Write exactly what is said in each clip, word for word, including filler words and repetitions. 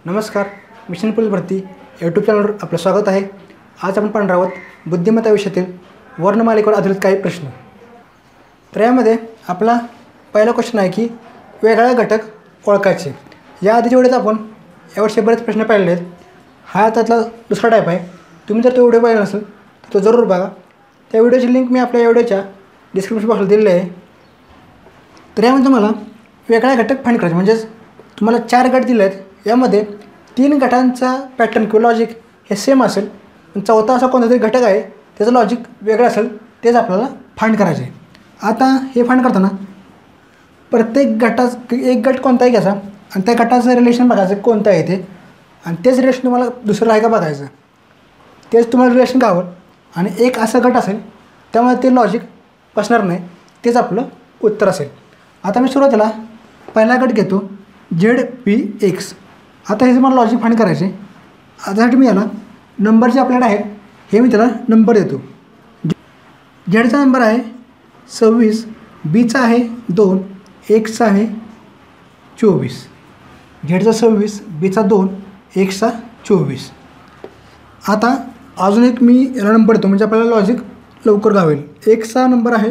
नमस्कार, mission police भरती YouTube चॅनलवर आपलं स्वागत आहे। आज आपण पाहणार आहोत बुद्धिमत्ता विषयातील वर्णमालेवर आधारित काही प्रश्न। तर यामध्ये आपला पहिला क्वेश्चन आहे की वेगळा घटक ओळखायचे। या आधी जेवढेच आपण यावर्षी बरेच प्रश्न पाहिले आहेत, हा त्यातला दुसरा टाईप आहे। तुम्ही जर तो व्हिडिओ पाहिला नसेल तर तो जरूर बघा। त्या व्हिडिओची लिंक मी आपल्या व्हिडिओच्या डिस्क्रिप्शन बॉक्सला दिलेली आहे। तर यामध्ये तुम्हाला वेगळा घटक फाइंड करायचा, म्हणजे तुम्हाला चार गट दिले आहेत, यामध्ये तीन गटांचा पॅटर्न किंवा लॉजिक हे सेम असेल, पण चौथा असा कोणता तरी घटक आहे त्याचं लॉजिक वेगळं असेल, तेच आपल्याला फाइंड करायचे आहे। आता हे फाइंड करताना प्रत्येक गटाचा एक गट कोणताही घ्यायचा आणि त्या गटाचं रिलेशन बघायचं कोणतं आहे ते, आणि तेच रिलेशन तुम्हाला दुसरं आहे का बघायचं, तेच तुम्हाला रिलेशन गावं आणि एक असा गट असेल त्यामुळे ते लॉजिक बसणार नाही, तेच आपलं उत्तर असेल। आता मी सुरुवातीला पहिला गट घेतो झेड पी एक्स। आता हे मला लॉजिक फाइंड करायचे, त्यासाठी मी याला नंबर जे आपल्याकडे आहेत हे मी त्याला नंबर देतो। झेडचा नंबर आहे सव्वीस, बीचा आहे दोन, एक्सचा आहे चोवीस। झेडचा सव्वीस, बीचा दोन, एक्सचा चोवीस। आता अजून एक मी याला नंबर देतो, म्हणजे आपल्याला लॉजिक लवकर गावेल। एक्सचा नंबर आहे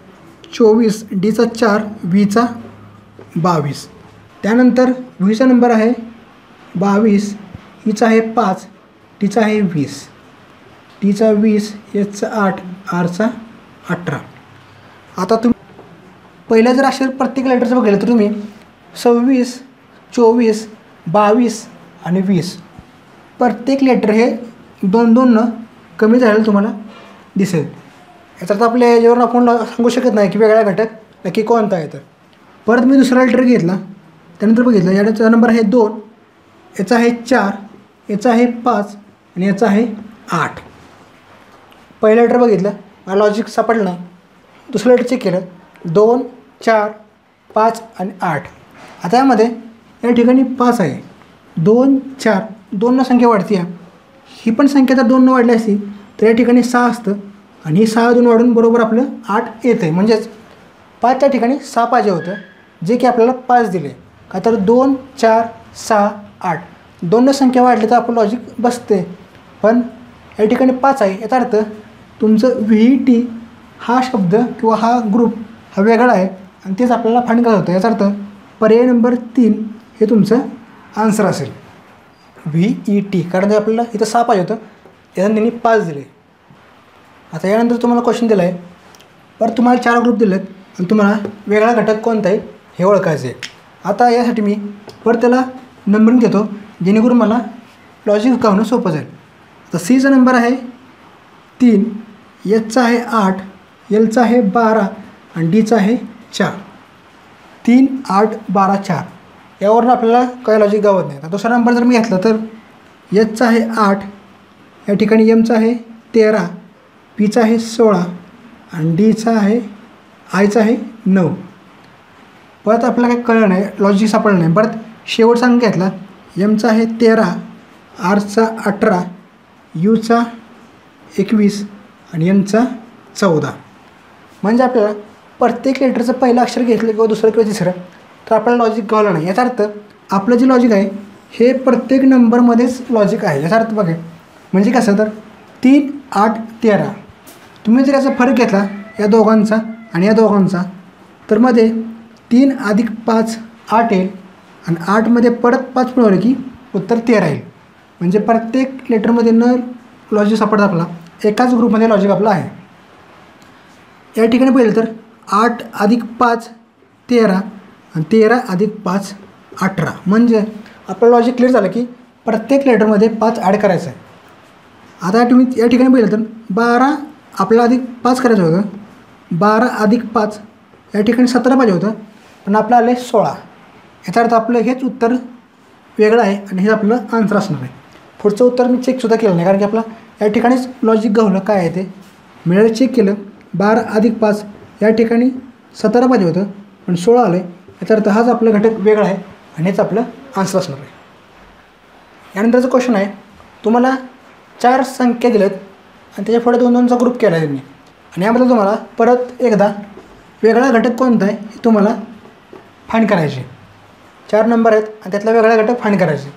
चोवीस, डीचा चार, व्हीचा बावीस। त्यानंतर व्हीचा नंबर आहे बावीस, ईचा आहे पाच, टीचा आहे वीस, टीचा वीस, एचचा आठ, आरचा अठरा। आता तुम्ही पहिल्या जर अक्षर प्रत्येक लेटरचं बघितलं तर तुम्ही सव्वीस, चोवीस, बावीस आणि वीस प्रत्येक लेटर हे दोन दोननं कमी झालेलं तुम्हाला दिसेल। याचा आपल्या याच्यावरून आपण सांगू शकत नाही की वेगळा घटक नक्की कोणता आहे। तर परत मी दुसरा लेटर घेतला, त्यानंतर बघितलं याचा नंबर आहे दोन, याचा आहे चार, याचा आहे पाच आणि याचा आहे आठ। पहिलं लेटर बघितलं, मला लॉजिक सापडलं नाही। दुसरं लेटर चेक केलं, दोन, चार, पाच आणि आठ। आता यामध्ये या ठिकाणी पाच आहे, दोन, चार, दोननं संख्या वाढते आहे, ही पण संख्या जर दोननं वाढली असती तर या ठिकाणी सहा असतं, आणि ही सहा दोन वाढून बरोबर आपलं आठ येतं आहे। म्हणजेच पाचच्या ठिकाणी सहा पाहिजे होतं, जे की आपल्याला पाच दिले। का तर दोन, चार, सहा, आठ दोननं संख्या वाढली तर आपलं लॉजिक बसते, पण या ठिकाणी पाच आहे। याचा अर्थ तुमचं व्ही टी हा शब्द किंवा हा ग्रुप हा वेगळा आहे, आणि तेच आपल्याला फाइंड करायचं होतं। याचा अर्थ पर्याय नंबर तीन हे तुमचं आन्सर असेल, व्ही ई टी, कारण ते आपल्याला इथं सहा पाहिजे होतं, याच्यानं त्यांनी पाच दिले। आता यानंतर तुम्हाला क्वेश्चन दिला आहे, पर तुम्हाला चार ग्रुप दिले आहेत आणि तुम्हाला वेगळा घटक कोणता आहे हे ओळखायचं आहे। आता यासाठी मी परत त्याला नंबरिंग घेतो, जेणेकरून मला लॉजिक गावणं सोपं जाईल। आता सीचा नंबर आहे तीन, एचचा आहे आठ, एलचा आहे बारा आणि डीचा आहे चार। तीन, आठ, बारा, चार यावरून आपल्याला काही लॉजिक गावत नाही। आता दुसरा नंबर जर मी घेतला तर एचचा आहे आठ, या ठिकाणी एमचा आहे तेरा, पीचा आहे सोळा आणि डीचा आहे आयचा आहे नऊ। परत आपल्याला काही कळलं नाही, लॉजिक सापडलं नाही। परत शेवटचा अंक घेतला, एमचा आहे तेरा, आरचा अठरा, यूचा एकवीस आणि एनचा चौदा। म्हणजे आपल्याला प्रत्येक लेटरचं पहिलं अक्षर घेतलं किंवा दुसरं किंवा तिसरं तर आपल्याला लॉजिक गावलं नाही। याचा अर्थ आपलं जे लॉजिक आहे हे प्रत्येक नंबरमध्येच लॉजिक आहे। याचा अर्थ बघा, म्हणजे कसं तर तीन, आठ, तेरा तुम्ही जर याचा फरक घेतला या दोघांचा आणि या दोघांचा, तर मध्ये तीन अधिक पाच आठ येईल, आणि आठमध्ये परत पाच मिळवलं की उत्तर तेरा येईल। म्हणजे प्रत्येक लेटरमध्ये न लॉजिक सापडतं आपला, एकाच ग्रुपमध्ये लॉजिक आपलं आहे। या ठिकाणी पाहिलं तर आठ अधिक पाच तेरा आणि तेरा अधिक पाच अठरा, म्हणजे आपलं लॉजिक क्लिअर झालं की प्रत्येक लेटरमध्ये पाच ॲड करायचं आहे। आता तुम्ही या ठिकाणी पाहिलं तर बारा आपल्याला अधिक पाच करायचं होतं, बारा अधिक पाच या ठिकाणी सतरा पाहिजे होतं, पण आपलं आले सोळा। याचा अर्थ आपलं हेच उत्तर वेगळं आहे आणि हे आपलं आन्सर असणार आहे। पुढचं उत्तर मी चेकसुद्धा केलं नाही, कारण की आपला या ठिकाणीच लॉजिक गावलं काय आहे ते मिळालं। चेक केलं, बारा अधिक पाच या ठिकाणी सतरा पाहिजे होतं, पण सोळा आलं आहे। याचा अर्थ हाच आपलं घटक वेगळा आहे आणि हेच आपलं आन्सर असणार आहे। यानंतरचं क्वेश्चन आहे, तुम्हाला चार संख्या दिल्यात आणि त्याच्या पुढे दोन दोनचा ग्रुप केला आहे त्यांनी, आणि यामध्ये तुम्हाला परत एकदा वेगळा घटक कोणता आहे हे तुम्हाला फाइंड करायचे। चार नंबर आहेत आणि त्यातला वेगळा घटक फाइंड करायचे।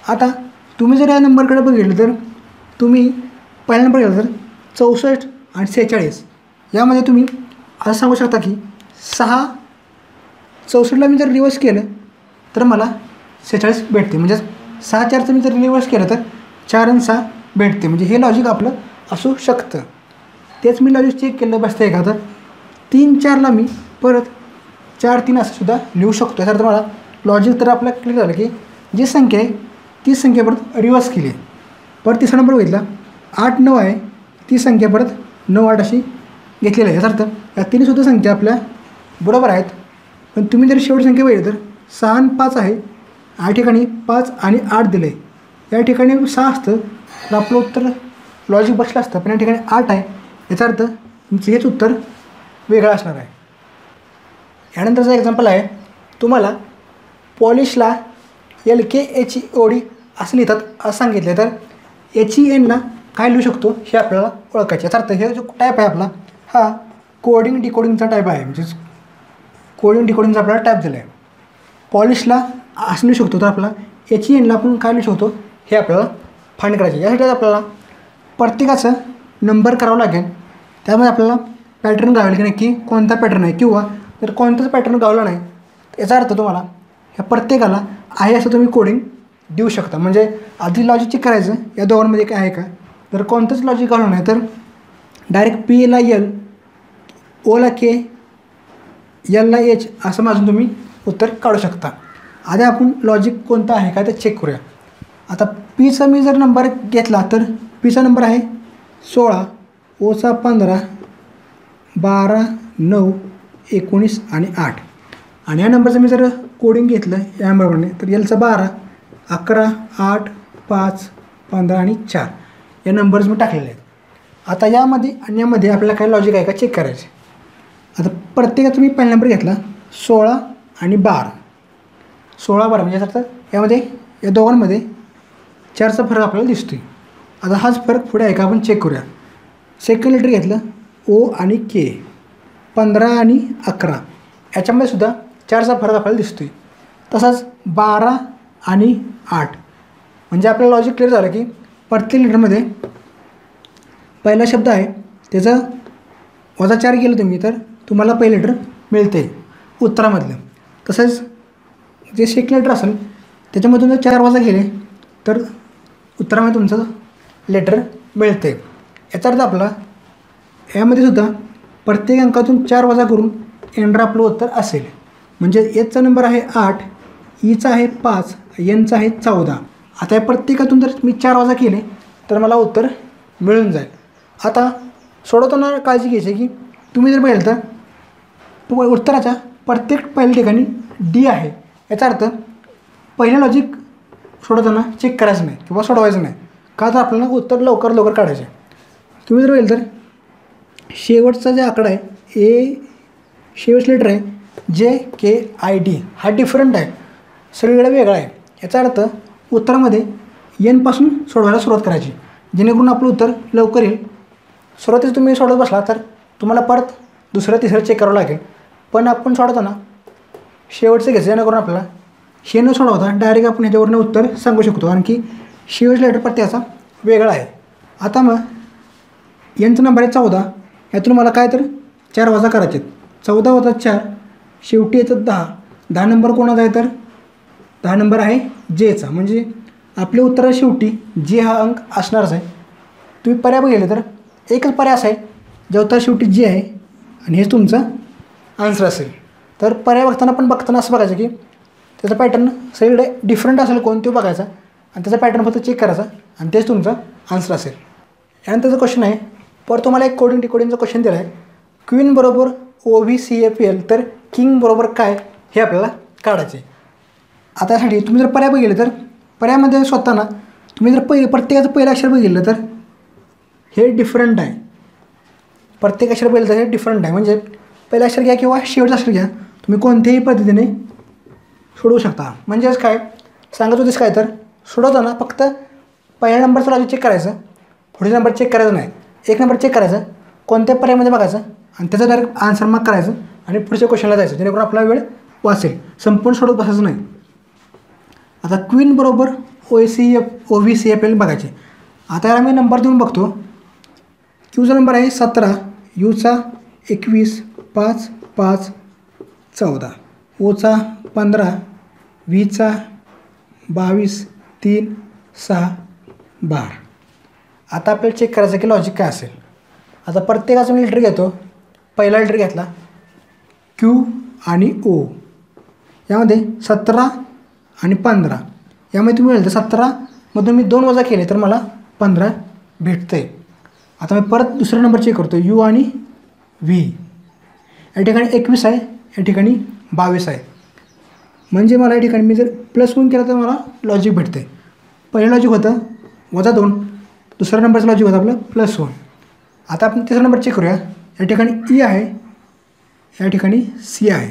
आता तुम्ही जर या नंबरकडे बघितलं तर तुम्ही पहिला नंबर गेला तर चौसष्ट आणि सेहेचाळीस यामध्ये तुम्ही असं सांगू शकता की सहा चौसष्टला मी जर रिवर्स केलं तर मला सेहेचाळीस भेटते. म्हणजे सहा चारचं मी जर रिवर्स केलं तर चार आणि सहा भेटते. म्हणजे हे लॉजिक आपलं असू शकतं. तेच मी लॉजिक चेक केलं बसतं आहे का तर तीन चारला मी परत चार तीन असं सुद्धा लिहू शकतो. याचा अर्थ मला लॉजिक तर आपलं क्लिअर झालं की जी संख्या आहे ती संख्या परत रिवर्स केली आहे. परत तिसरा नंबर बघितला आठ नऊ आहे ती संख्या परत नऊ आठ अशी घेतलेली आहे. याचा अर्थ या तिन्हीसुद्धा संख्या आपल्या बरोबर आहेत. पण तुम्ही जर शेवट संख्या बघितली तर सहा आणि पाच आहे या ठिकाणी पाच आणि आठ दिलं आहे. या ठिकाणी सहा असतं तर आपलं उत्तर लॉजिक बसलं असतं. पण या ठिकाणी आठ आहे. याचा अर्थ तुमचं हेच उत्तर वेगळं असणार आहे. यानंतरचं एक्झाम्पल आहे तुम्हाला पॉलिशला L K H E O D असं लिहितात असं सांगितलं तर एच ई एनला काय लिहू शकतो हे आपल्याला ओळखायचे. याचा अर्थ हे जो टाईप आहे आपला हा कोडिंग डिकोडिंगचा टाईप आहे. म्हणजेच कोडिंग डिकोडिंगचा आपल्याला टाईप दिला आहे. पॉलिशला असं लिहू शकतो तर आपला एच ई एनला आपण काय लिहू शकतो हे आपल्याला फाइंड करायचे. यासाठी आपल्याला प्रत्येकाचं नंबर करावं लागेल. त्यामुळे आपल्याला पॅटर्न गावेल की नक्की कोणता पॅटर्न आहे किंवा जर कोणताच पॅटर्न गावला नाही याचा अर्थ तुम्हाला ह्या प्रत्येकाला आहे असं तुम्ही कोडिंग देऊ शकता. म्हणजे आधी लॉजिक चेक करायचं या दोघांमध्ये काय आहे का. जर कोणतंच लॉजिक गावलं नाही तर डायरेक्ट पी एला एल ओला के एलला एच असं माझून तुम्ही उत्तर काढू शकता. आधी आपण लॉजिक कोणतं आहे का ते चेक करूया. आता पीचा मी जर नंबर घेतला तर पीचा नंबर आहे सोळा ओचा पंधरा बारा नऊ एकोणीस आणि आठ. आणि या नंबरचं मी जर कोडिंग घेतलं या नंबरने तर एलचा बारा अकरा आठ पाच पंधरा आणि चार या नंबर्स मी टाकलेले आहेत. आता यामध्ये आणि यामध्ये आपल्याला काय लॉजिक आहे का चेक करायचे. आता प्रत्येकाचा मी पहिला नंबर घेतला सोळा आणि बारा सोळा बारा म्हणजे याचा अर्थ यामध्ये या दोघांमध्ये चारचा फरक आपल्याला दिसतो आहे. आता हाच फरक पुढे आहे का आपण चेक करूया. सेकंड लेटर घेतलं ओ आणि के पंधरा आणि अकरा याच्यामध्ये सुद्धा चारचा फरक आपल्याला दिसतो आहे. तसाच बारा आणि आठ म्हणजे आपल्याला लॉजिक क्लिअर झालं की प्रत्येक लेटरमध्ये पहिला शब्द आहे त्याचं वजा चार गेलं तुम्ही तर तुम्हाला पहिलं लेटर मिळते उत्तरामधलं. तसंच जे सेकंड लेटर असेल त्याच्यामधून जर चार वजा गेले तर उत्तरामध्ये तुमचं लेटर मिळते. याचा अर्थ आपला यामध्ये सुद्धा प्रत्येक अंकातून चार वजा करून येणारं आपलं उत्तर असेल. म्हणजे एचचा नंबर आहे आठ ईचा आहे पाच एनचा आहे चौदा. आता या प्रत्येकातून जर मी चार वजा केले तर मला उत्तर मिळून जाईल. आता सोडवताना काळजी घ्यायची की तुम्ही जर पाहिलं तर उत्तराच्या प्रत्येक पहिल्या ठिकाणी डी आहे. याचा अर्थ पहिलं लॉजिक सोडवताना चेक करायचं नाही किंवा सोडवायचं नाही का तर आपल्याला उत्तर लवकर लवकर काढायचे. तुम्ही जर पाहिलं तर शेवटचा जे आकडा आहे ए शेवटचं लेटर आहे जे के आय डी हा डिफरंट आहे सगळीकडे वेगळा आहे. याचा अर्थ उत्तरामध्ये एनपासून सोडवायला सुरुवात करायची जेणेकरून आपलं उत्तर लवकर येईल. सुरुवातीस तुम्ही सोडत बसला तर तुम्हाला परत दुसरं तिसरं चेक करावं लागेल. पण आपण सोडवताना शेवटचं घ्यायचं जेणेकरून आपल्याला हे न सोडवता डायरेक्ट आपण ह्याच्यावरनं उत्तर सांगू शकतो. कारण की शेवटचा लेटर प्रत्येकाचा वेगळा आहे. आता मग यांचा नंबर आहे चौदा यातून मला काय तर चार वजा करायचे आहेत. चौदा वजा चार शेवटी येतात दहा. दहा नंबर कोणाचा आहे तर दहा नंबर आहे जेचा. म्हणजे आपल्या उत्तरात शेवटी जे हा अंक असणारच आहे. तुम्ही पर्याय बघितले तर एकच पर्याय असा आहे ज्या उत्तर शेवटी जे आहे आणि हेच तुमचं आन्सर असेल. तर पर्याय बघताना पण बघताना असं बघायचं की त्याचा पॅटर्न सगळीकडे डिफरंट असेल कोण तो बघायचा आणि त्याचा पॅटर्न फक्त चेक करायचा आणि तेच तुमचा आन्सर असेल. यानंतरचा क्वेश्चन आहे पर तुम्हाला एक कोडिंग डिकोडिंगचा क्वेश्चन दिला आहे. क्वीन बरोबर O V C F L तर किंग बरोबर काय हे आपल्याला काढायचे. आता यासाठी तुम्ही जर पर्याय बघितले तर पर्यायामध्ये स्वतःना तुम्ही जर पहिले प्रत्येकाचं पहिलं अक्षर बघितलं तर हे डिफरंट आहे. प्रत्येक अक्षर पहिलं तर हे डिफरंट आहे. म्हणजे पहिलं अक्षर घ्या किंवा शेवटचं अक्षर घ्या तुम्ही कोणत्याही पद्धतीने सोडवू शकता. म्हणजेच काय सांगत होतेस काय तर सोडवताना फक्त पहिल्या नंबरचं लॉजिक चेक करायचं पुढे नंबर चेक करायचं नाही. एक नंबर चेक करायचं कोणत्या पर्यायामध्ये बघायचं आणि त्याचं डायरेक्ट आन्सर मार्क करायचं आणि पुढच्या क्वेश्चनला जायचं जेणेकरून आपला वेळ वाचेल. संपूर्ण सोडत बसायचं नाही. आता क्वीन बरोबर O C F O V C आपल्याला बघायचे. आता याला मी नंबर देऊन बघतो. क्यूचा नंबर आहे सतरा, यूचा एकवीस, पाच पाच चौदा, ओचा पंधरा, व्हीचा बावीस, तीन सहा बारा. आता आपल्याला चेक करायचं की लॉजिक काय असेल. आता प्रत्येकाचा मी लिटर घेतो. पहिला लिटर घेतला क्यू आणि ओ, यामध्ये सतरा आणि पंधरा, यामध्ये तुम्ही मिळेल तर सतरामधून मी दोन वजा केले तर मला पंधरा भेटतं आहे. आता मी परत दुसरा नंबर चेक करतो, यू आणि व्ही. या ठिकाणी एकवीस आहे, या ठिकाणी बावीस आहे. म्हणजे मला या ठिकाणी मी जर प्लस वन केलं तर मला लॉजिक भेटतं आहे. पहिलं लॉजिक होतं वजा दोन, दुसरा नंबरचं लॉजिक होतं आपलं प्लस वन. आता आपण तिसरा नंबर चेक करूया. या ठिकाणी ई आहे, या ठिकाणी सी आहे.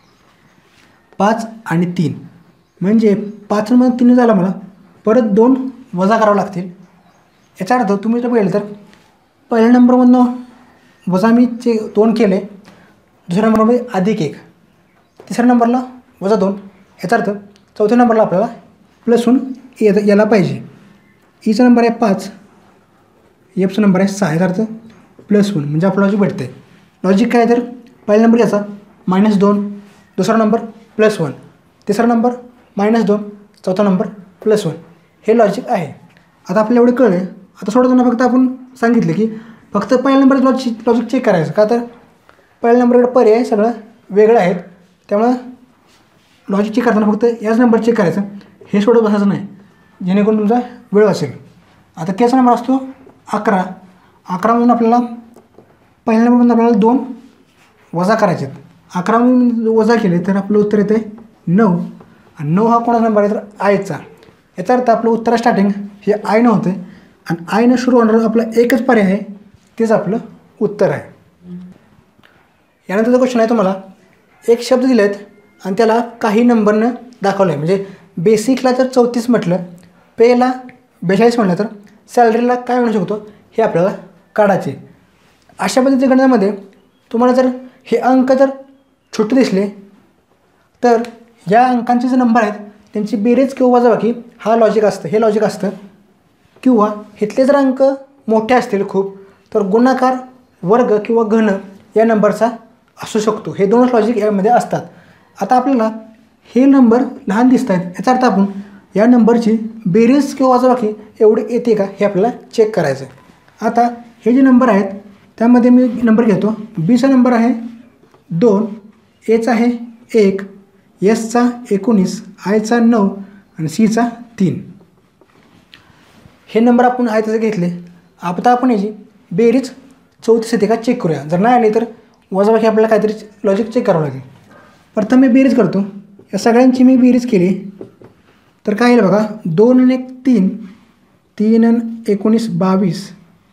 पाच आणि तीन म्हणजे पाचमध्ये तीन झाला, मला परत दोन वजा करावं लागतील. याचा अर्थ तुम्ही जर बघितलं तर पहिल्या नंबरमधनं वजा मी चे दोन केले, दुसऱ्या नंबरमध्ये अधिक एक, तिसऱ्या नंबरला वजा दोन. याचा अर्थ चौथ्या नंबरला आपल्याला प्लस वन येत याला पाहिजे. ईचा नंबर आहे पाच, एफचा नंबर आहे सहा, याचा अर्थ प्लस वन म्हणजे आपलं लॉजिक भेटते. लॉजिक काय तर पहिला नंबर याचा मायनस दोन, दुसरा नंबर प्लस वन, तिसरा नंबर मायनस दोन, चौथा नंबर प्लस वन, हे लॉजिक आहे. आता आपल्याला एवढे कळले. आता सोडताना फक्त आपण सांगितलं की फक्त पहिल्या नंबरचं लॉजिक लॉजिक चेक करायचं. का तर पहिल्या नंबरकडे पर्याय सगळं वेगळं आहेत, त्यामुळं लॉजिक चेक करताना फक्त याच नंबर चेक करायचं, हे सोडत बसायचं नाही, जेणेकरून तुमचा वेळ असेल. आता केचा नंबर असतो अकरा. अकरामधून आपल्याला पहिल्या नंबरमधून आपल्याला दोन वजा करायचे आहेत. अकरामधून वजा केले तर आपलं उत्तर येतं आहे नऊ. आणि नऊ हा कोणाचा नंबर आहे तर आयचा. याचा अर्थ आपलं उत्तर स्टार्टिंग हे आयनं होतं आहे आणि आयनं सुरू होणारं आपलं एकच पर्याय आहे, तेच आपलं उत्तर आहे. यानंतरचा क्वेश्चन आहे तुम्हाला एक शब्द दिले आहेत आणि त्याला काही नंबरनं दाखवलं आहे. म्हणजे बेसिकला जर चौतीस म्हटलं, पेला बेचाळीस म्हटलं तर सॅलरीला काय म्हणू शकतो हे आपल्याला काढायचे. अशा पद्धतीच्या गणितामध्ये तुम्हाला जर हे अंक जर छोटे दिसले तर या अंकांचे जे नंबर आहेत त्यांची बेरीज किंवा वजाबाकी हा लॉजिक असतं, हे लॉजिक असतं. किंवा इथले जर अंक मोठे असतील खूप तर गुणाकार, वर्ग किंवा घन या नंबरचा असू शकतो. हे दोनच लॉजिक यामध्ये असतात. आता आपल्याला हे नंबर लहान दिसत आहेत, याचा अर्थ आपण या नंबरची बेरीज किंवा वजाबाकी एवढी येते का हे आपल्याला चेक करायचं आहे. आता हे जे नंबर आहेत त्यामध्ये मी नंबर घेतो. बीचा नंबर आहे दोन, एचा आहे एक, एसचा एकोणीस, आयचा नऊ आणि सीचा तीन. हे नंबर आपण आहे तसे घेतले. आता आपण याची बेरीज चौतीस येते का चेक करूया. जर नाही आली तर वजाबाकी आपल्याला काहीतरी लॉजिक चेक करावं लागेल. प्रथम मी बेरीज करतो. या सगळ्यांची मी बेरीज केली तर काय येईल बघा. दोन आणि एक तीन, तीन आणि एकोणीस बावीस,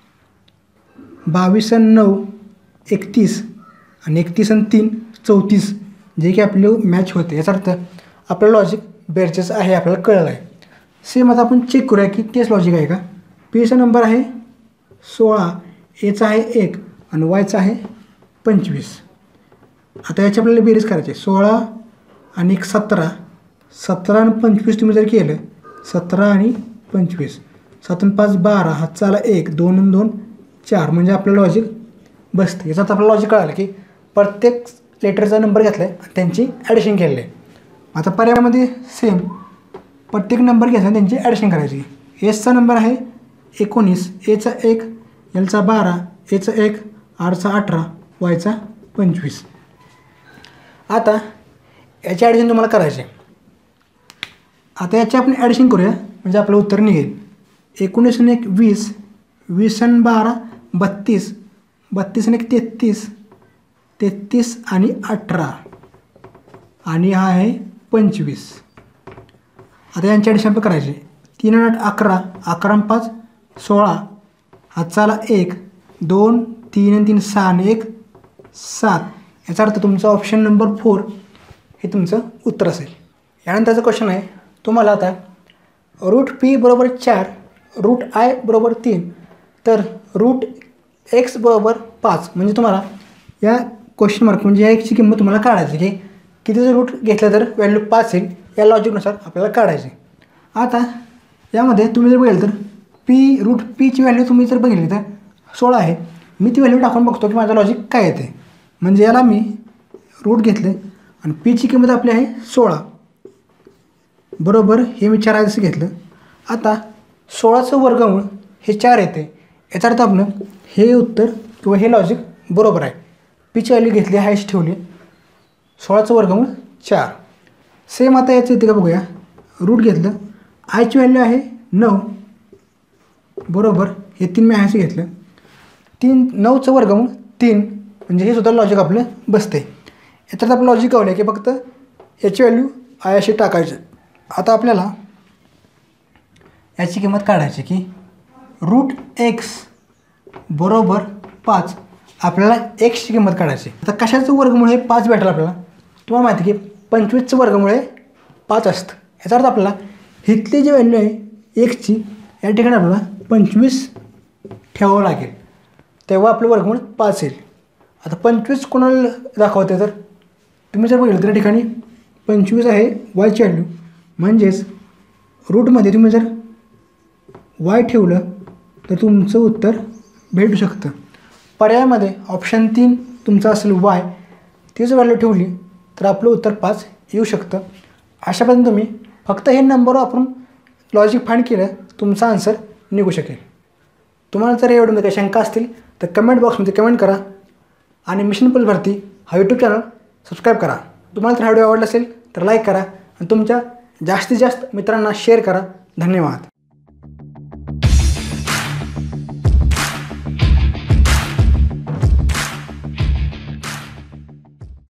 बावीस आणि नऊ एकतीस आणि एकतीस आणि तीन चौतीस, जे की आपले मॅच होते. याचा अर्थ आपलं लॉजिक बेरचेच आहे, आपल्याला कळलं आहे. सेम आता आपण चेक करूया की तेच लॉजिक आहे का. पीचा नंबर आहे सोळा, एचा आहे एक आणि वायचा आहे पंचवीस. आता याची आपल्याला बेरीज करायची. सोळा आणि एक सतरा, सतरा आणि पंचवीस तुम्ही जर केलं, सतरा आणि पंचवीस, सात आणि पाच बारा, हातचाला एक, दोन आणि दोन चार, म्हणजे आपलं लॉजिक बसतं. याच्यात आपलं लॉजिक कळालं की प्रत्येक लेटरचा नंबर घेतला आहे आणि त्यांची ॲडिशन केलेलं आहे. आता पर्यायामध्ये सेम प्रत्येक नंबर घ्यायचा आणि त्यांची ॲडिशन करायची. एसचा नंबर आहे एकोणीस, एचा एक, एलचा बारा, एचा एक, आरचा अठरा, वायचा पंचवीस. आता याची ॲडिशन तुम्हाला करायची. आता याची आपण ॲडिशन करूया म्हणजे आपलं उत्तर निघेल. एकोणीस आणि एक वीस, वीस आणि बारा बत्तीस, बत्तीस आणि एक तेहतीस, तेहतीस आणि अठरा आणि हा आहे पंचवीस. आता यांची ॲडिशन आपण करायची. तीन आणि आठ अकरा, अकरा आणि पाच सोळा, हातचाला एक, दोन, तीन आणि तीन सहा आणि एक सात. याचा अर्थ तुमचा ऑप्शन नंबर फोर हे तुमचं उत्तर असेल. यानंतरचा क्वेश्चन आहे तुम्हाला आता रूट पी बरोबर चार, रूट आय बरोबर तीन, तर रूट एक्स बरोबर पाच, म्हणजे तुम्हाला या क्वेश्चन मार्क म्हणजे या एक्सची किंमत तुम्हाला काढायची की किती जर रूट घेतलं तर व्हॅल्यू पाच येईल. या लॉजिकनुसार आपल्याला काढायचे. आता यामध्ये तुम्ही जर बघितलं तर पी रूट पीची व्हॅल्यू तुम्ही जर बघितली तर सोळा आहे. मी ती व्हॅल्यू टाकून बघतो की माझं लॉजिक काय येते. म्हणजे याला मी रूट घेतले आणि पीची किंमत आपली आहे सोळा बरोबर हे मी चार आहे जसं घेतलं. आता सोळाचं वर्गमूळ हे चार येते. याचा अर्थ आपलं हे उत्तर किंवा हे लॉजिक बरोबर आहे. पीची व्हॅल्यू घेतली हायच ठेवली सोळाचं वर्गमूळ चार. सेम आता याचं येते का बघूया. रूट घेतलं आयची व्हॅल्यू आहे नऊ बरोबर हे तीन मी हायचं घेतलं. तीन नऊचं वर्गमूळ तीन म्हणजे हे सुद्धा लॉजिक आपलं बसते. याच्यात आपलं लॉजिक कळलं आहे की फक्त याची व्हॅल्यू आय अशी टाकायची. आता आपल्याला याची किंमत काढायची की रूट एक्स बरोबर पाच. आपल्याला एक्सची किंमत काढायची. आता कशाचं वर्गमूळ हे पाच भेटेल आपल्याला. तुम्हाला माहिती आहे की पंचवीसचं वर्गमूळ हे पाच असतं. याचा अर्थ आपल्याला इथली जी व्हॅल्यू आहे एक्सची या ठिकाणी आपल्याला पंचवीस ठेवावं लागेल तेव्हा आपलं वर्गमूळ पाच येईल. आता पंचवीस कोणाला दाखवते तर तुम्ही जर बघितलं तर या ठिकाणी पंचवीस आहे वायची व्हॅल्यू म्हणजेच रूटमध्ये तुम्ही जर वाय ठेवलं तर तुमचं उत्तर भेटू शकतं. पर्यायामध्ये ऑप्शन तीन तुमचं असेल वाय तीच व्हॅल्यू ठेवली तर आपलं उत्तर पाच येऊ शकतं. अशा पद्धतीने तुम्ही फक्त हे नंबर वापरून लॉजिक फाइंड केलं तुमचा आन्सर निघू शकेल. तुम्हाला जर एवढं काही शंका असतील तर कमेंट बॉक्समध्ये कमेंट करा आणि मिशन पोलीस भरती हा यूट्यूब चॅनल सबस्क्राईब करा. तुम्हाला जर हा व्हिडिओ आवडला असेल तर लाईक करा आणि तुमच्या जास्तीत जास्त मित्रांना शेअर करा. धन्यवाद.